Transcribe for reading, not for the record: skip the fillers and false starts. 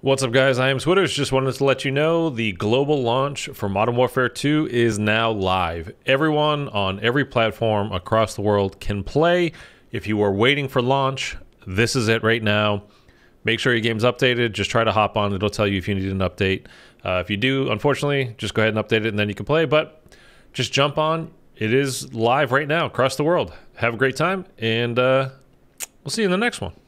What's up, guys? I am Switters. Just wanted to let you know the global launch for Modern Warfare 2 is now live. Everyone on every platform across the world can play. If you are waiting for launch, this is it right now. Make sure your game's updated. Just try to hop on. It'll tell you if you need an update. If you do, unfortunately, just go ahead and update it and then you can play. But just jump on. It is live right now across the world. Have a great time, and we'll see you in the next one.